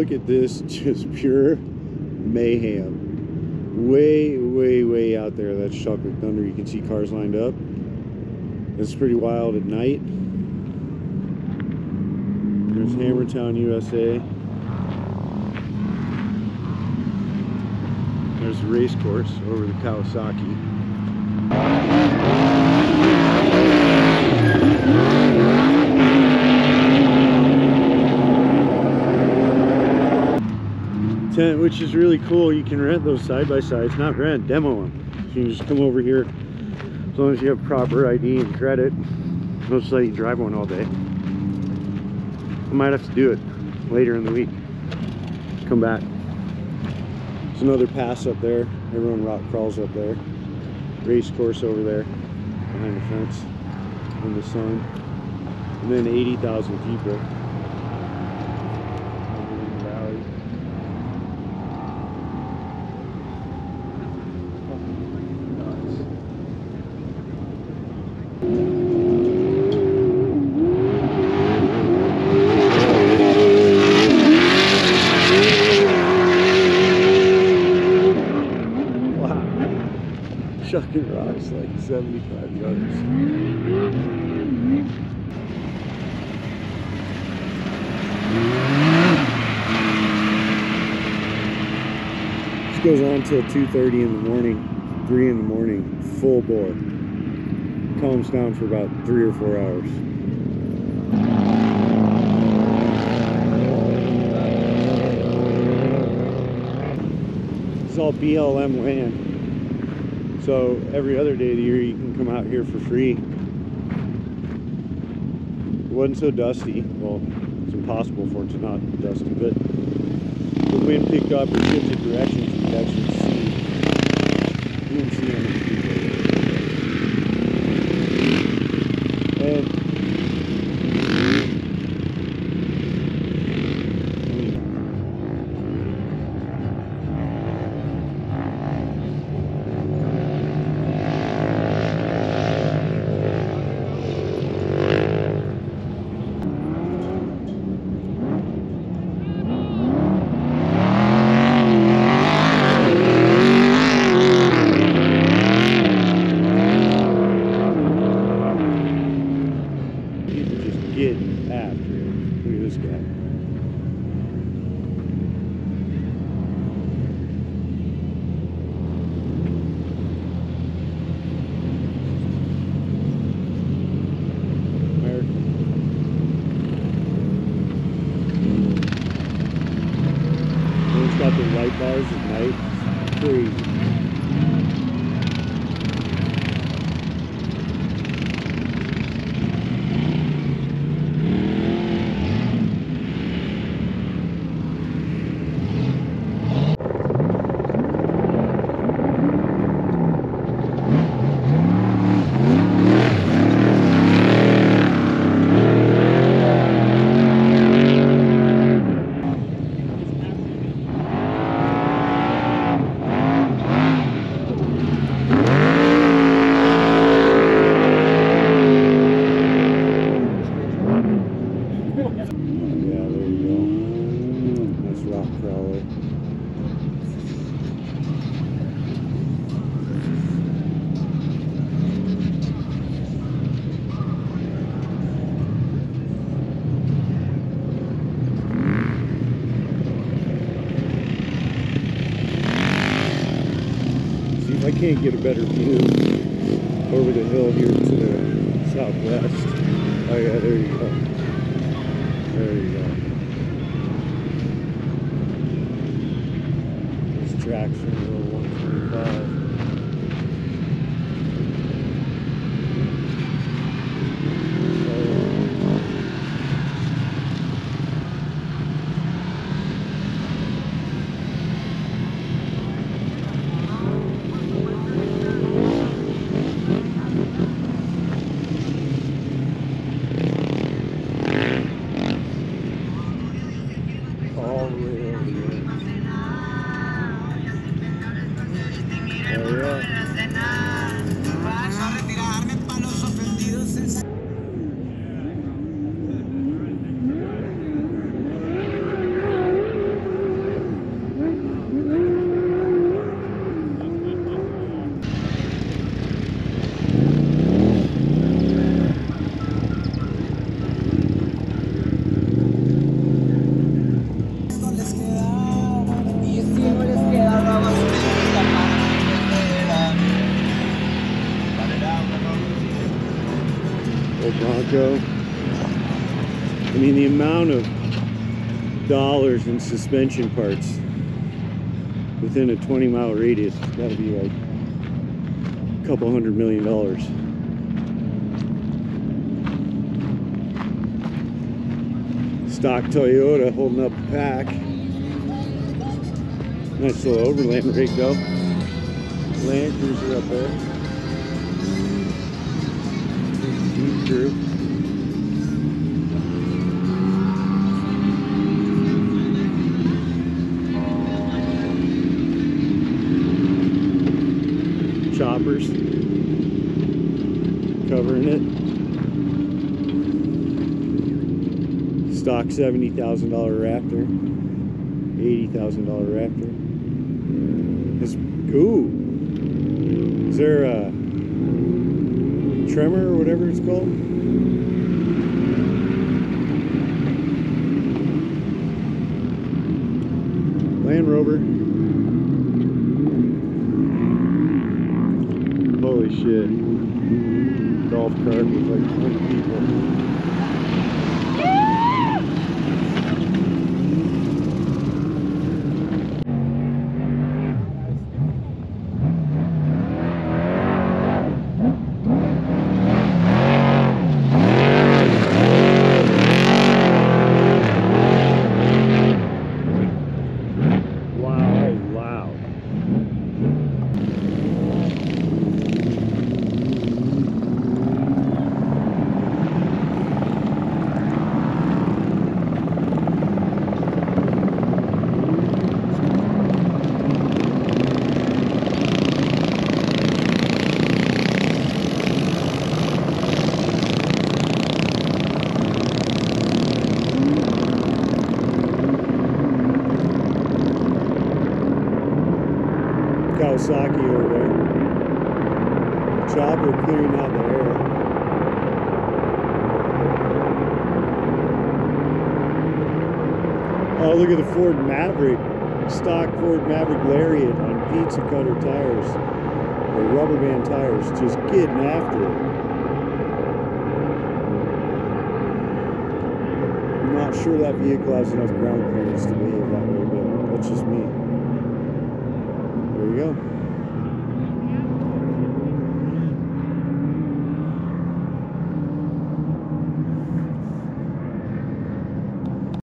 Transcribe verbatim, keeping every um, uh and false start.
look at this, just pure mayhem. Way, way, way out there. That's Chocolate Thunder. You can see cars lined up. It's pretty wild at night. There's Hammertown, U S A. There's the race course over the Kawasaki. Tent, which is really cool. You can rent those side by sides, not rent, demo them. So you can just come over here as long as you have proper I D and credit. They'll just let you drive one all day. I might have to do it later in the week. Come back. There's another pass up there. Everyone rock crawls up there. Race course over there behind the fence in the sun. And then eighty thousand people. Chucking rocks like seventy-five yards. This goes on till two thirty in the morning, three in the morning, full bore. Calms down for about three or four hours. It's all B L M land. So every other day of the year you can come out here for free. It wasn't so dusty. Well, it's impossible for it to not be dusty, but the wind picked up and shifted directions. You could actually see. You can see on the video. And get after it. Look at this guy. American. And it's got the light bars at night. It's crazy. I can't get a better view over the hill here to the southwest. Oh yeah, there you go. There you go. This traction roll one twenty-five. Bronco. I mean, the amount of dollars in suspension parts within a twenty mile radius has got to be like a couple hundred million dollars. Stock Toyota holding up the pack. Nice little overland rig though. Land Cruiser up there. Jeep crew. Choppers covering it. Stock seventy thousand dollar Raptor, eighty thousand dollar Raptor. This, ooh, is there a Tremor or whatever it's called? Land Rover. Holy shit. Golf cart with like twenty people. Kawasaki over there. Chopper clearing out the air. Oh, look at the Ford Maverick. Stock Ford Maverick Lariat on pizza cutter tires. Or rubber band tires. Just getting after it. I'm not sure that vehicle has enough ground clearance to behave that way, but that's just me. There you go.